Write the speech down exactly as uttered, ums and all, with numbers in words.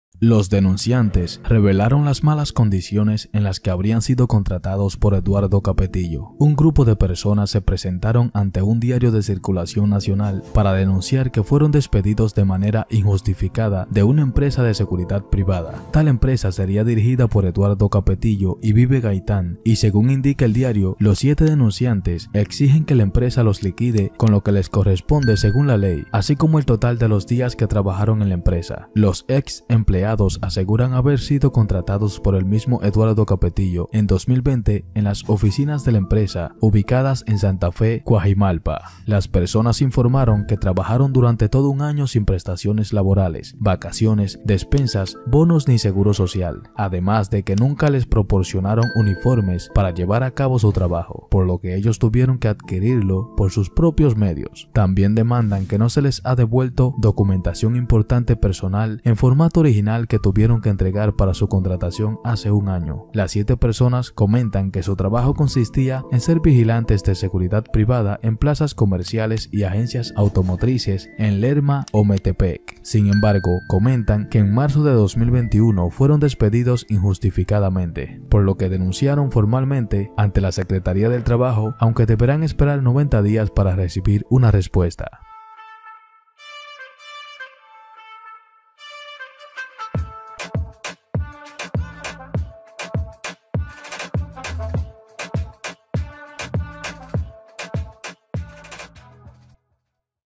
Los denunciantes revelaron las malas condiciones en las que habrían sido contratados por Eduardo Capetillo. Un grupo de personas se presentaron ante un diario de circulación nacional para denunciar que fueron despedidos de manera injustificada de una empresa de seguridad privada. Tal empresa sería dirigida por Eduardo Capetillo y Vive Gaitán, y según indica el diario, los siete denunciantes exigen que la empresa los liquide con lo que les corresponde según la ley, así como el total de los días que trabajaron en la empresa. Los ex empleados aseguran haber sido contratados por el mismo Eduardo Capetillo en dos mil veinte en las oficinas de la empresa ubicadas en Santa Fe, Coajimalpa. Las personas informaron que trabajaron durante todo un año sin prestaciones laborales, vacaciones, despensas, bonos ni seguro social, además de que nunca les proporcionaron uniformes para llevar a cabo su trabajo, por lo que ellos tuvieron que adquirirlo por sus propios medios. También demandan que no se les ha devuelto documentación importante personal en formato original que tuvieron que entregar para su contratación hace un año. Las siete personas comentan que su trabajo consistía en ser vigilantes de seguridad privada en plazas comerciales y agencias automotrices en Lerma o Metepec. Sin embargo, comentan que en marzo de dos mil veintiuno fueron despedidos injustificadamente, por lo que denunciaron formalmente ante la Secretaría del Trabajo, aunque deberán esperar noventa días para recibir una respuesta.